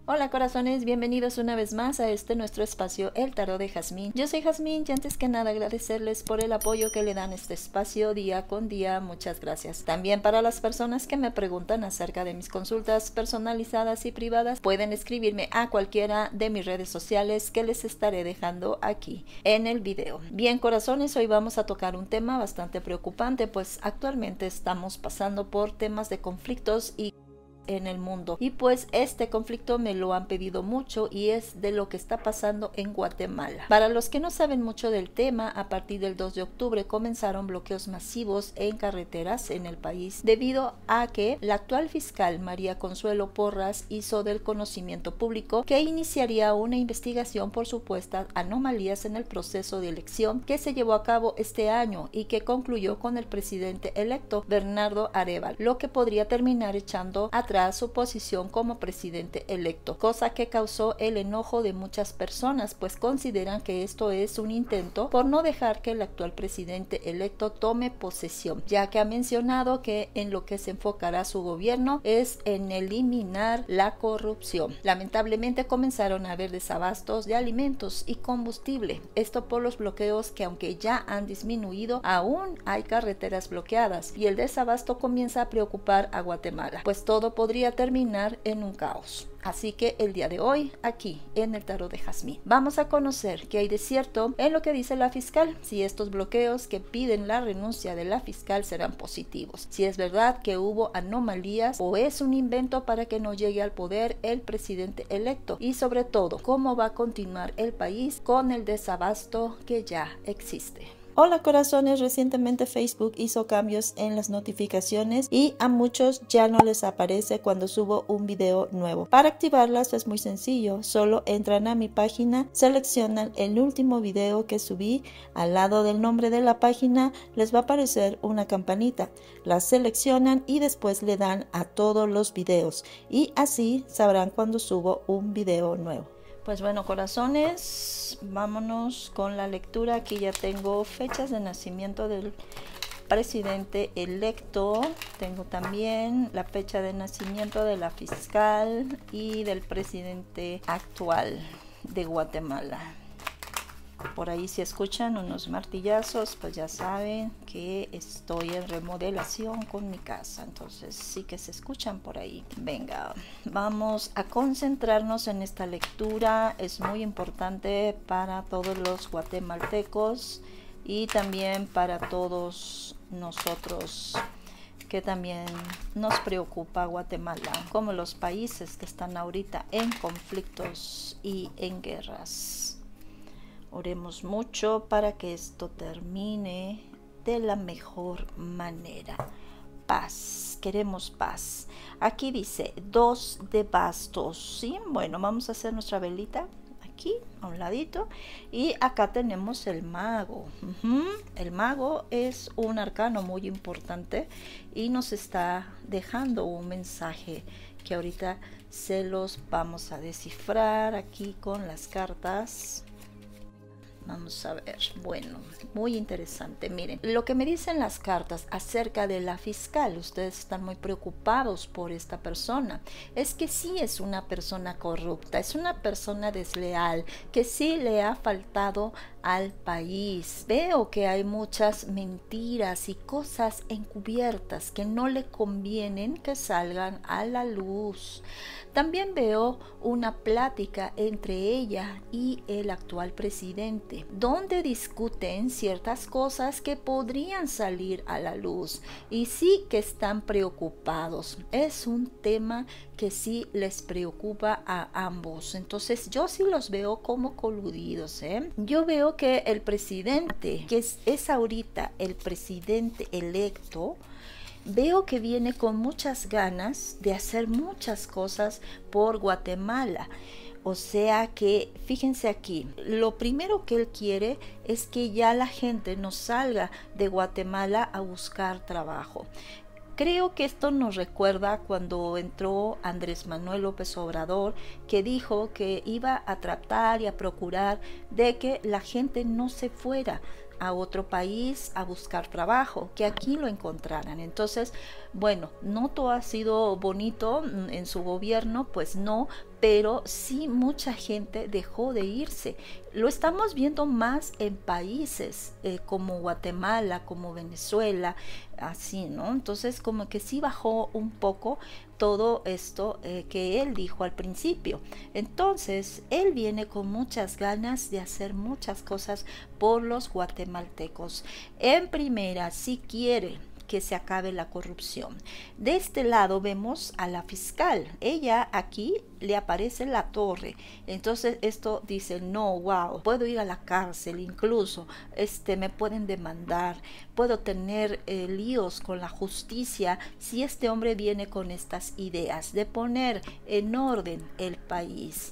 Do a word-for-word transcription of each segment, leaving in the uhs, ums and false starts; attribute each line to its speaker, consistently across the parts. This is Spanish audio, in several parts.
Speaker 1: Hola corazones, bienvenidos una vez más a este nuestro espacio, el Tarot de Jazmín. Yo soy Jazmín y antes que nada agradecerles por el apoyo que le dan a este espacio día con día, muchas gracias. También para las personas que me preguntan acerca de mis consultas personalizadas y privadas, pueden escribirme a cualquiera de mis redes sociales que les estaré dejando aquí en el video. Bien corazones, hoy vamos a tocar un tema bastante preocupante, pues actualmente estamos pasando por temas de conflictos y en el mundo, y pues este conflicto me lo han pedido mucho y es de lo que está pasando en Guatemala. Para los que no saben mucho del tema, a partir del dos de octubre comenzaron bloqueos masivos en carreteras en el país debido a que la actual fiscal María Consuelo Porras hizo del conocimiento público que iniciaría una investigación por supuestas anomalías en el proceso de elección que se llevó a cabo este año y que concluyó con el presidente electo Bernardo Arévalo, lo que podría terminar echando atrás su posición como presidente electo, cosa que causó el enojo de muchas personas, pues consideran que esto es un intento por no dejar que el actual presidente electo tome posesión, ya que ha mencionado que en lo que se enfocará su gobierno es en eliminar la corrupción. Lamentablemente comenzaron a haber desabastos de alimentos y combustible, esto por los bloqueos que aunque ya han disminuido, aún hay carreteras bloqueadas y el desabasto comienza a preocupar a Guatemala, pues todo podría terminar en un caos. Así que el día de hoy, aquí en el Tarot de Jazmín, vamos a conocer qué hay de cierto en lo que dice la fiscal, si estos bloqueos que piden la renuncia de la fiscal serán positivos, si es verdad que hubo anomalías o es un invento para que no llegue al poder el presidente electo, y sobre todo, cómo va a continuar el país con el desabasto que ya existe. Hola corazones, recientemente Facebook hizo cambios en las notificaciones y a muchos ya no les aparece cuando subo un video nuevo. Para activarlas es muy sencillo, solo entran a mi página, seleccionan el último video que subí, al lado del nombre de la página les va a aparecer una campanita, la seleccionan y después le dan a todos los videos y así sabrán cuando subo un video nuevo. Pues bueno corazones, vámonos con la lectura. Aquí ya tengo fechas de nacimiento del presidente electo, tengo también la fecha de nacimiento de la fiscal y del presidente actual de Guatemala. Por ahí si escuchan unos martillazos, pues ya saben que estoy en remodelación con mi casa, entonces sí que se escuchan por ahí. Venga, vamos a concentrarnos en esta lectura, es muy importante para todos los guatemaltecos y también para todos nosotros que también nos preocupa Guatemala, como los países que están ahorita en conflictos y en guerras. Oremos mucho para que esto termine de la mejor manera. Paz, queremos paz. Aquí dice dos de bastos, ¿sí? Bueno, vamos a hacer nuestra velita aquí a un ladito y acá tenemos el mago. Uh-huh. El mago es un arcano muy importante y nos está dejando un mensaje que ahorita se los vamos a descifrar aquí con las cartas. Vamos a ver, bueno, muy interesante. Miren, lo que me dicen las cartas acerca de la fiscal, ustedes están muy preocupados por esta persona, es que sí es una persona corrupta, es una persona desleal, que sí le ha faltado al país. Veo que hay muchas mentiras y cosas encubiertas que no le convienen que salgan a la luz. También veo una plática entre ella y el actual presidente, donde discuten ciertas cosas que podrían salir a la luz y sí que están preocupados. Es un tema que sí les preocupa a ambos. Entonces yo sí los veo como coludidos, ¿eh? Yo veo que el presidente, que es, es ahorita el presidente electo, veo que viene con muchas ganas de hacer muchas cosas por Guatemala. O sea que, fíjense aquí, lo primero que él quiere es que ya la gente no salga de Guatemala a buscar trabajo. Creo que esto nos recuerda cuando entró Andrés Manuel López Obrador, que dijo que iba a tratar y a procurar de que la gente no se fuera a otro país a buscar trabajo, que aquí lo encontraran. Entonces, bueno, no todo ha sido bonito en su gobierno, pues no, pero sí mucha gente dejó de irse. Lo estamos viendo más en países eh, como Guatemala, como Venezuela, así, ¿no? Entonces como que sí bajó un poco todo esto eh, que él dijo al principio. Entonces él viene con muchas ganas de hacer muchas cosas por los guatemaltecos. En primera, si quiere que se acabe la corrupción. De este lado vemos a la fiscal. Ella aquí le aparece la torre. Entonces esto dice, no, wow, puedo ir a la cárcel, incluso este, me pueden demandar, puedo tener eh, líos con la justicia si este hombre viene con estas ideas de poner en orden el país.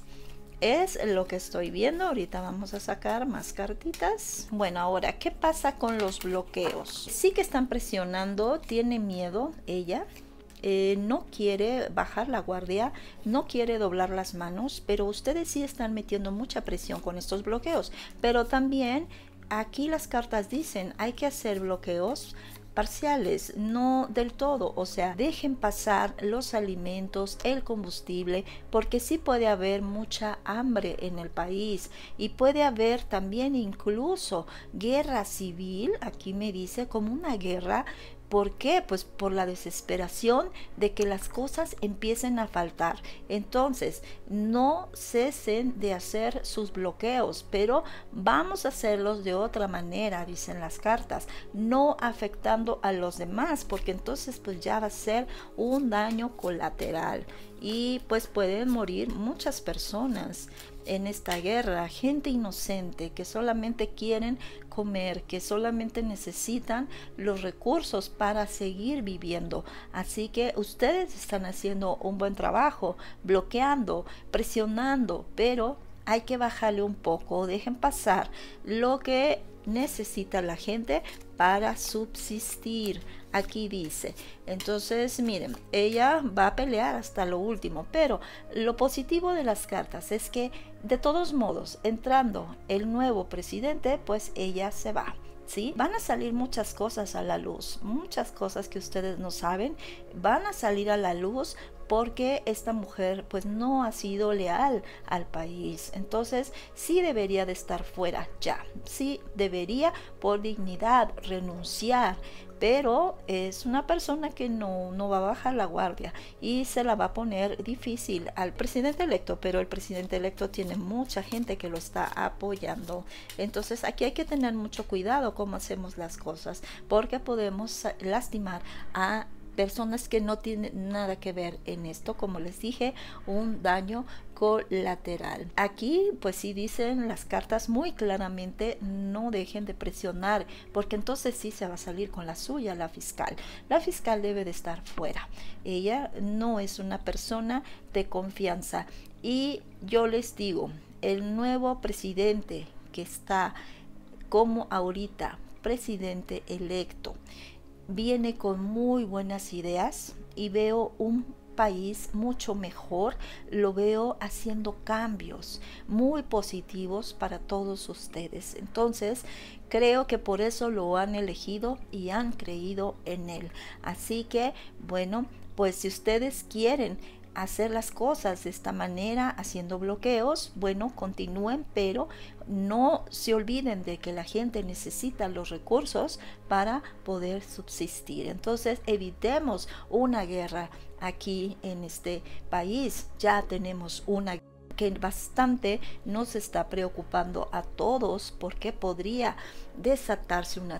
Speaker 1: Es lo que estoy viendo. Ahorita vamos a sacar más cartitas. Bueno, ahora, ¿qué pasa con los bloqueos? Sí que están presionando, tiene miedo ella. Eh, no quiere bajar la guardia, no quiere doblar las manos, pero ustedes sí están metiendo mucha presión con estos bloqueos. Pero también aquí las cartas dicen, hay que hacer bloqueos parciales, no del todo, o sea, dejen pasar los alimentos, el combustible, porque sí puede haber mucha hambre en el país y puede haber también incluso guerra civil, aquí me dice como una guerra. ¿Por qué? Pues por la desesperación de que las cosas empiecen a faltar. Entonces, no cesen de hacer sus bloqueos, pero vamos a hacerlos de otra manera, dicen las cartas, no afectando a los demás, porque entonces pues ya va a ser un daño colateral y pues pueden morir muchas personas en esta guerra, gente inocente que solamente quieren comer, que solamente necesitan los recursos para seguir viviendo. Así que ustedes están haciendo un buen trabajo, bloqueando, presionando, pero hay que bajarle un poco, dejen pasar lo que necesita la gente para subsistir. Aquí dice, entonces miren, ella va a pelear hasta lo último, pero lo positivo de las cartas es que de todos modos, entrando el nuevo presidente, pues ella se va. ¿Sí? Van a salir muchas cosas a la luz, muchas cosas que ustedes no saben, van a salir a la luz porque esta mujer pues no ha sido leal al país. Entonces sí debería de estar fuera ya, sí debería por dignidad renunciar, pero es una persona que no, no va a bajar la guardia y se la va a poner difícil al presidente electo, pero el presidente electo tiene mucha gente que lo está apoyando. Entonces aquí hay que tener mucho cuidado cómo hacemos las cosas, porque podemos lastimar a personas que no tienen nada que ver en esto, como les dije, un daño colateral. Aquí pues sí dicen las cartas muy claramente, no dejen de presionar, porque entonces sí se va a salir con la suya la fiscal. La fiscal debe de estar fuera, ella no es una persona de confianza. Y yo les digo, el nuevo presidente que está como ahorita presidente electo viene con muy buenas ideas y veo un país mucho mejor, lo veo haciendo cambios muy positivos para todos ustedes. Entonces creo que por eso lo han elegido y han creído en él. Así que bueno, pues si ustedes quieren hacer las cosas de esta manera, haciendo bloqueos, bueno, continúen, pero no se olviden de que la gente necesita los recursos para poder subsistir. Entonces evitemos una guerra aquí en este país. Ya tenemos una que bastante nos está preocupando a todos, porque podría desatarse una,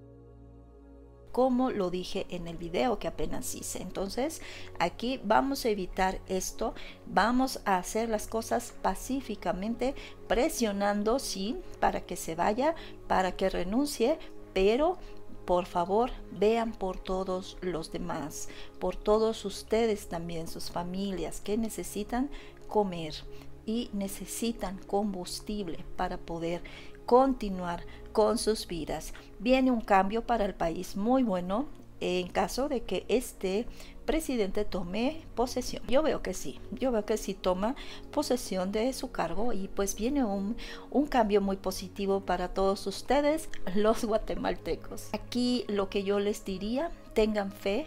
Speaker 1: como lo dije en el video que apenas hice. Entonces aquí vamos a evitar esto, vamos a hacer las cosas pacíficamente, presionando sí para que se vaya, para que renuncie, pero por favor vean por todos los demás, por todos ustedes también, sus familias que necesitan comer y necesitan combustible para poder continuar con sus vidas. Viene un cambio para el país muy bueno en caso de que este presidente tome posesión. Yo veo que sí, yo veo que sí toma posesión de su cargo y pues viene un, un cambio muy positivo para todos ustedes, los guatemaltecos. Aquí lo que yo les diría, tengan fe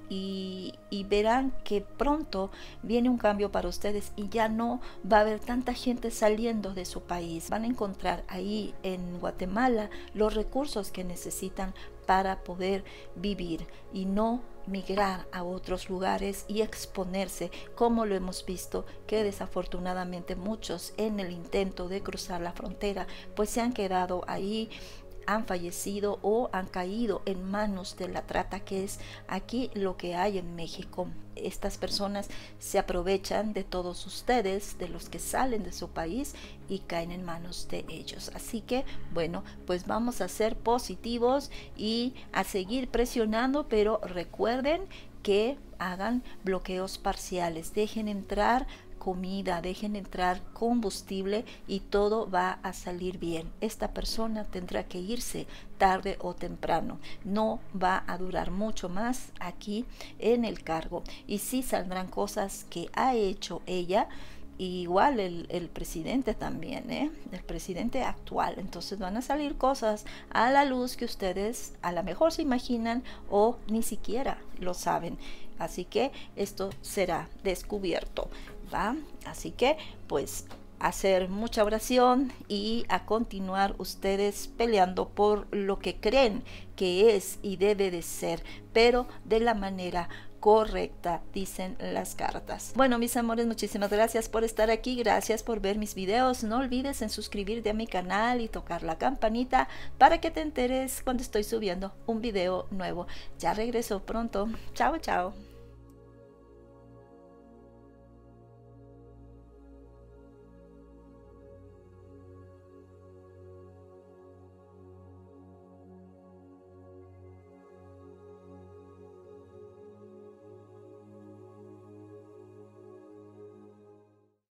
Speaker 1: y, y verán que pronto viene un cambio para ustedes y ya no va a haber tanta gente saliendo de su país. Van a encontrar ahí en Guatemala los recursos que necesitan para poder vivir y no migrar a otros lugares y exponerse, como lo hemos visto que desafortunadamente muchos en el intento de cruzar la frontera pues se han quedado ahí, han fallecido o han caído en manos de la trata, que es aquí lo que hay en México. Estas personas se aprovechan de todos ustedes, de los que salen de su país, y caen en manos de ellos. Así que bueno, pues vamos a ser positivos y a seguir presionando, pero recuerden que hagan bloqueos parciales, dejen entrar comida, dejen entrar combustible y todo va a salir bien. Esta persona tendrá que irse tarde o temprano, no va a durar mucho más aquí en el cargo, y sí saldrán cosas que ha hecho ella, igual el, el presidente también, ¿eh? El presidente actual. Entonces van a salir cosas a la luz que ustedes a lo mejor se imaginan o ni siquiera lo saben. Así que esto será descubierto, ¿va? Así que pues hacer mucha oración y a continuar ustedes peleando por lo que creen que es y debe de ser, pero de la manera correcta, dicen las cartas. Bueno, mis amores, muchísimas gracias por estar aquí, gracias por ver mis videos. No olvides en suscribirte a mi canal y tocar la campanita para que te enteres cuando estoy subiendo un video nuevo. Ya regreso pronto. Chao, chao.